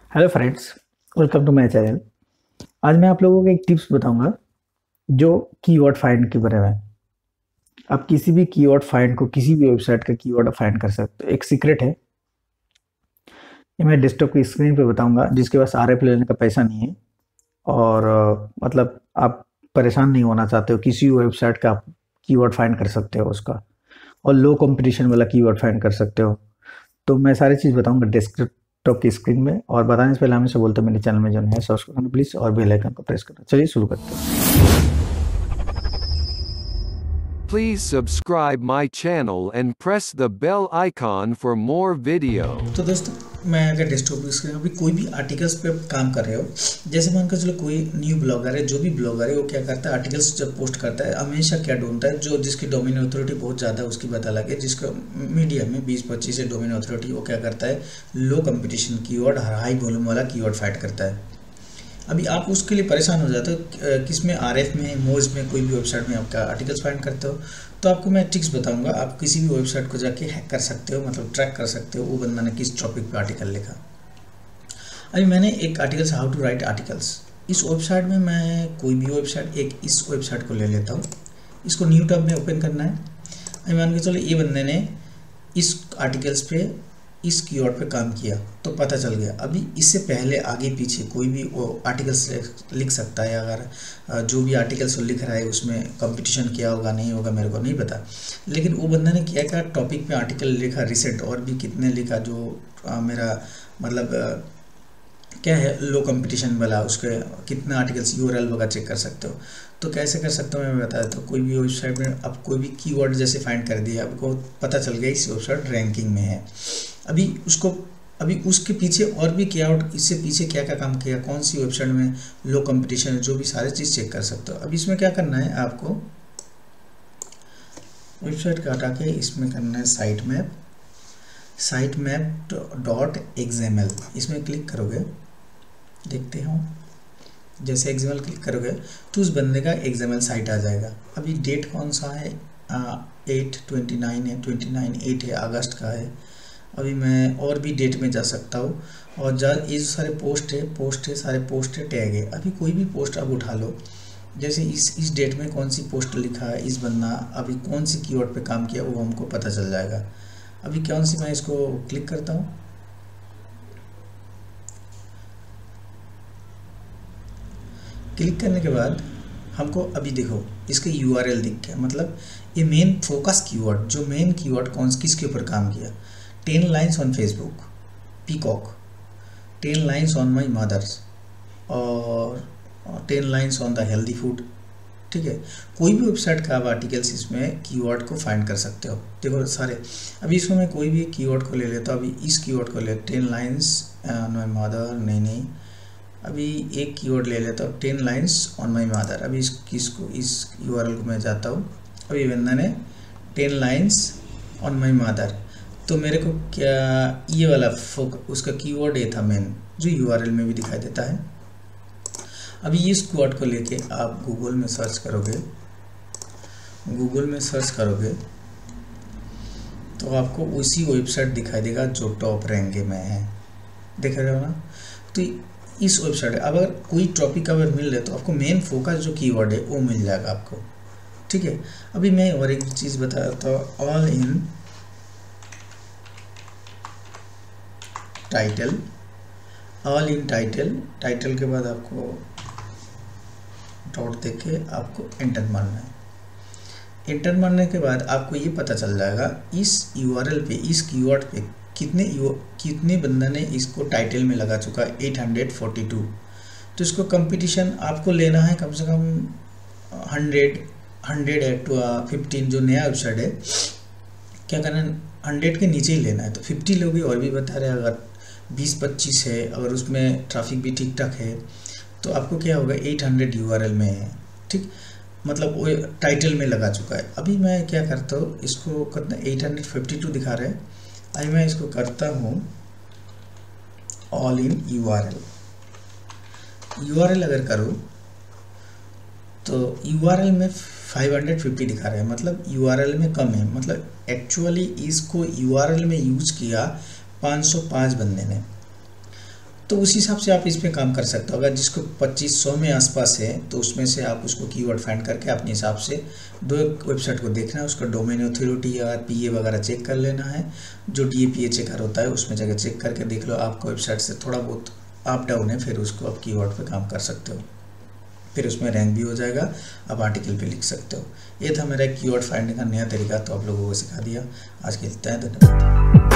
Hello friends, welcome to my channel. आज मैं आप लोगों को एक टिप्स बताऊंगा जो कीवर्ड फाइंड के बारे में। आप किसी भी कीवर्ड फाइंड को किसी भी वेबसाइट का कीवर्ड फाइंड कर सकते हो। एक सीक्रेट है, ये मैं डेस्कटॉप की स्क्रीन पे बताऊंगा। जिसके पास आरएफ लेने का पैसा नहीं है और मतलब आप परेशान नहीं होना चाहते हो, किसी भी वेबसाइट का आप कीवर्ड फाइंड कर सकते हो उसका, और लो कंपटीशन वाला कीवर्ड फाइंड कर सकते हो। तो मैं सारी चीज़ बताऊंगा डेस्कटॉप की स्क्रीन में। और बताने से पहले हमेशा बोलते हैं, मेरे चैनल में जो है सब्सक्राइब करना प्लीज़ और बेल आइकन को प्रेस करना। चलिए शुरू करते हैं। Please subscribe my channel and press the bell icon for more video. तो दोस्तों, मैं अगर डेस्कटॉप की स्क्रीन अभी कोई भी आर्टिकल्स पे काम कर रहे हो, जैसे मान कर चलो कोई न्यू ब्लॉगर है, जो भी ब्लॉगर है वो क्या करता है, आर्टिकल्स जब पोस्ट करता है हमेशा क्या ढूंढता है, जो जिसकी डोमेन अथॉरिटी बहुत ज़्यादा है उसकी बात अलग है, जिसका मीडियम में 20-25 है डोमेन अथॉरिटी, वो क्या करता है, low competition keyword, high volume वाला कीवर्ड फाइट करता है। अभी आप उसके लिए परेशान हो जाते हो, किस में, आरएफ में, मोज में, कोई भी वेबसाइट में आपका आर्टिकल्स फाइंड करते हो, तो आपको मैं ट्रिक्स बताऊंगा। आप किसी भी वेबसाइट को जाके हैक कर सकते हो, मतलब ट्रैक कर सकते हो वो बंदा ने किस टॉपिक पे आर्टिकल लिखा। अभी मैंने एक articles, how to write articles, इस वेबसाइट में मैं कोई भी वेबसाइट, एक इस वेबसाइट को ले लेता हूँ। इसको न्यू टैब में ओपन करना है। अभी मान के चलो ये बंदे ने इस आर्टिकल्स पे, इस कीवर्ड पे काम किया तो पता चल गया। अभी इससे पहले आगे पीछे कोई भी वो आर्टिकल्स लिख सकता है। अगर जो भी आर्टिकल्स वो लिख रहा है उसमें कंपटीशन किया होगा नहीं होगा मेरे को नहीं पता, लेकिन वो बंदा ने क्या क्या टॉपिक पे आर्टिकल लिखा, रिसेंट और भी कितने लिखा, जो मेरा मतलब क्या है, लो कंपटीशन वाला, उसके कितने आर्टिकल्स, यूआरएल वगैरह चेक कर सकते हो। तो कैसे कर सकते हो मैं बता देता हूँ। कोई भी वेबसाइट में आप कोई भी कीवर्ड जैसे फाइंड कर दिया, आपको पता चल गया इस वेबसाइट रैंकिंग में है। अभी उसके पीछे और भी क्या, इससे पीछे क्या क्या काम किया, कौन सी वेबसाइट में लो कंपटीशन है, जो भी सारी चीज़ चेक कर सकते हो। अब इसमें क्या करना है, आपको वेबसाइट का हटा के इसमें करना है साइट मैप डॉट एक्सएमएल। इसमें क्लिक करोगे, देखते हो जैसे एक्सएमएल क्लिक करोगे तो उस बंदे का एक्सएमएल साइट आ जाएगा। अभी डेट कौन सा है, 8/29 है, 29/8 है, अगस्त का है। अभी मैं और भी डेट में जा सकता हूँ, और ये जो सारे पोस्ट है सारे पोस्ट है, टैग है। अभी कोई भी पोस्ट आप उठा लो, जैसे इस डेट में कौन सी पोस्ट लिखा है, इस बंदा अभी कौन सी कीवर्ड पे काम किया वो हमको पता चल जाएगा। अभी कौन सी, मैं इसको क्लिक करता हूँ। क्लिक करने के बाद हमको अभी देखो इसके यूआरएल दिख गया, मतलब ये मेन फोकस कीवर्ड, जो मेन कीवर्ड किसके ऊपर काम किया। 10 lines on Facebook, peacock, 10 lines on my mothers, और 10 lines on the healthy food. ठीक है, कोई भी वेबसाइट का आप आर्टिकल्स इसमें कीवर्ड को फाइंड कर सकते हो। देखो सारे, अभी इसमें मैं कोई भी कीवर्ड को ले लेता हूँ। अभी इस कीवर्ड को ले, 10 लाइन्स ऑन माई मदर, नहीं, अभी एक कीवर्ड ले लेता हूँ, 10 लाइन्स ऑन माई मदर। अभी इस यूआरएल को मैं जाता हूँ। अभी बंदा ने 10 लाइन्स ऑन माई मदर, तो मेरे को क्या ये वाला उसका कीवर्ड ये था मेन, जो यूआरएल में भी दिखाई देता है। अभी इस कीवर्ड को लेके आप गूगल में सर्च करोगे तो आपको उसी वेबसाइट दिखाई देगा जो टॉप रैंक में है, देख रहे हो ना। तो इस वेबसाइट अगर कोई टॉपिक अगर मिल रहा है तो आपको मेन फोकस जो कीवर्ड है वो मिल जाएगा आपको। ठीक है, अभी मैं और एक चीज़ बता देता हूँ, ऑल इन टाइटल के बाद आपको डॉट देके आपको एंटर मारना है। एंटर मारने के बाद आपको ये पता चल जाएगा इस यूआरएल पे, इस कीवर्ड पे कितने बंदा ने इसको टाइटल में लगा चुका है, 842। तो इसको कंपटीशन आपको लेना है कम से कम 100 to 15। जो नया वेबसाइट है क्या करना है, 100 के नीचे ही लेना है। तो 50 लोग भी और भी बता रहे हैं, अगर 20-25 है, अगर उसमें ट्रैफिक भी ठीक ठाक है, तो आपको क्या होगा, 800 यूआरएल में है। ठीक, मतलब वो टाइटल में लगा चुका है। अभी मैं क्या करता हूँ, इसको कितना 852 दिखा रहे हैं। अभी मैं इसको करता हूँ ऑल इन यूआरएल अगर करूँ तो यूआरएल में 550 दिखा रहे हैं, मतलब यूआरएल में कम है। मतलब एक्चुअली इसको यूआरएल में यूज किया 505 बंदे ने। तो उस हिसाब से आप इस पे काम कर सकते हो। अगर जिसको 2500 में आसपास है तो उसमें से आप उसको कीवर्ड फाइंड करके अपने हिसाब से 2 वेबसाइट को देखना है, उसका डोमेन अथॉरिटी या पीए वगैरह चेक कर लेना है। जो डीएपीए चेकर होता है उसमें जगह चेक करके देख लो आपका वेबसाइट से थोड़ा बहुत अप डाउन है, फिर उसको आप कीवर्ड पे काम कर सकते हो, फिर उसमें रैंक भी हो जाएगा, आप आर्टिकल पे लिख सकते हो। ये था मेरा कीवर्ड फाइंडिंग का नया तरीका, तो आप लोगों को सिखा दिया। आज के लिए इतना है, धन्यवाद।